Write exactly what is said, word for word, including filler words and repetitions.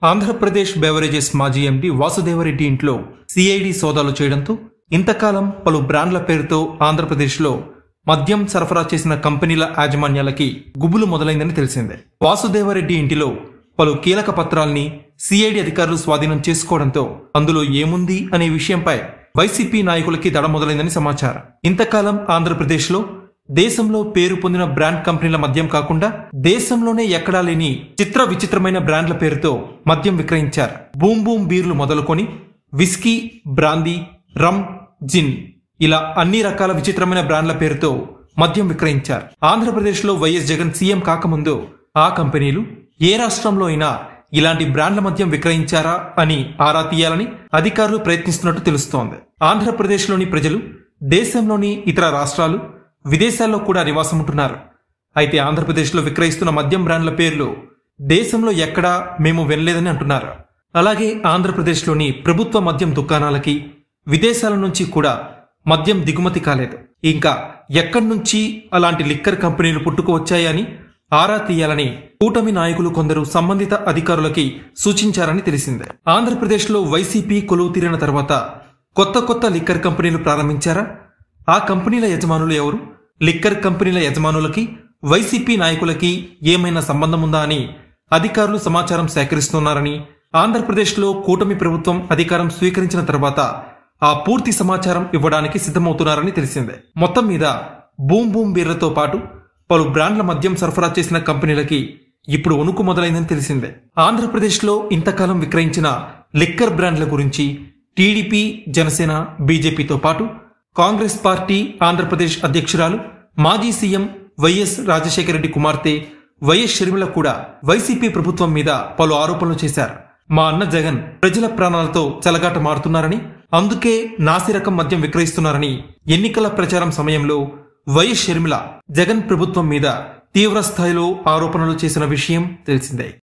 Andhra Pradesh beverages మాజీ MD Vasudeva Reddy ఇంట్లో CID సోదాలు చేయడంతో ఇంతకాలం పలు బ్రాండ్ల పేరుతో ఆంధ్రప్రదేశ్లో మద్యం సరఫరా చేసిన కంపెనీల యాజమాన్యాలకి గుబులు మొదలైందని తెలిసిందే. వాసుదేవరెడ్డి ఇంటిలో పలు కీలక పత్రాల్ని సిఐడి అధికారులు స్వాధీనం చేసుకోవడంతో అందులో ఏముంది అనే విషయంపై వైసీపీ నాయకులకి దడ మొదలైందని సమాచారం. ఇంతకాలం ఆంధ్రప్రదేశ్లో దేశంలో పేరు పొందిన బ్రాండ్ కంపెనీల మద్యం కాకుండా దేశంలోనే ఎక్కడా లేని చిత్ర విచిత్రమైన బ్రాండ్ల పేరుతో మద్యం విక్రయించారు. బూమ్ బూమ్ బీర్లు మొదలుకొని విస్కీ, బ్రాందీ, రమ్, జిన్ ఇలా అన్ని రకాల విచిత్రమైన బ్రాండ్ల పేరుతో మద్యం విక్రయించారు. ఆంధ్రప్రదేశ్లో వైఎస్ జగన్ సీఎం కాకముందు ఆ కంపెనీలు ఏ రాష్ట్రంలో అయినా ఇలాంటి బ్రాండ్ల మద్యం విక్రయించారా అని ఆరా తీయాలని అధికారులు ప్రయత్నిస్తున్నట్టు తెలుస్తోంది. ఆంధ్రప్రదేశ్లోని ప్రజలు దేశంలోని ఇతర రాష్ట్రాలు, విదేశాల్లో కూడా నివాసం ఉంటున్నారు. అయితే ఆంధ్రప్రదేశ్లో విక్రయిస్తున్న మద్యం బ్రాండ్ల పేర్లు దేశంలో ఎక్కడా మేము వినలేదని అంటున్నారు. అలాగే ఆంధ్రప్రదేశ్లోని ప్రభుత్వ మద్యం దుకాణాలకి విదేశాల నుంచి కూడా మద్యం దిగుమతి కాలేదు. ఇంకా ఎక్కడి నుంచి అలాంటి లిక్కర్ కంపెనీలు పుట్టుకువచ్చాయని ఆరా తీయాలని కూటమి నాయకులు కొందరు సంబంధిత అధికారులకి సూచించారని తెలిసిందే. ఆంధ్రప్రదేశ్లో వైసీపీ కొలువు తీరిన తర్వాత కొత్త కొత్త లిక్కర్ కంపెనీలు ప్రారంభించారా? ఆ కంపెనీల యజమానులు ఎవరు? లిక్కర్ కంపెనీల యజమానులకి వైసీపీ నాయకులకి ఏమైనా సంబంధం ఉందా అని అధికారులు సమాచారం సేకరిస్తున్నారని, ఆంధ్రప్రదేశ్లో కూటమి ప్రభుత్వం అధికారం స్వీకరించిన తర్వాత ఆ పూర్తి సమాచారం ఇవ్వడానికి సిద్ధమవుతున్నారని తెలిసిందే. మొత్తం మీద బూమ్ బూమ్ బీర్లతో పాటు పలు బ్రాండ్ల మద్యం సరఫరా చేసిన కంపెనీలకి ఇప్పుడు వణుకు మొదలైందని తెలిసిందే. ఆంధ్రప్రదేశ్లో ఇంతకాలం విక్రయించిన లిక్కర్ బ్రాండ్ల గురించి టీడీపీ, జనసేన, బీజేపీతో పాటు కాంగ్రెస్ పార్టీ ఆంధ్రప్రదేశ్ అధ్యక్షురాలు మాజీ సీఎం వైఎస్ రాజశేఖర రెడ్డి కుమార్తె వైఎస్ షర్మిల కూడా వైసీపీ ప్రభుత్వం మీద పలు ఆరోపణలు చేశారు. మా అన్న జగన్ ప్రజల ప్రాణాలతో చెలగాట మారుతున్నారని, అందుకే నాసిరకం మద్యం విక్రయిస్తున్నారని ఎన్నికల ప్రచారం సమయంలో వైఎస్ షర్మిల జగన్ ప్రభుత్వం మీద తీవ్ర స్థాయిలో ఆరోపణలు చేసిన విషయం తెలిసిందే.